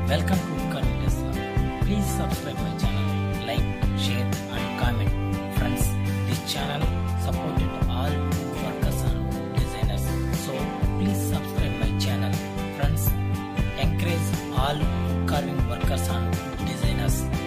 Welcome to Peacock. Please subscribe my channel, like, share and comment. Friends, this channel supported all workers and designers. So please subscribe my channel. Friends, encourage all carving workers and designers.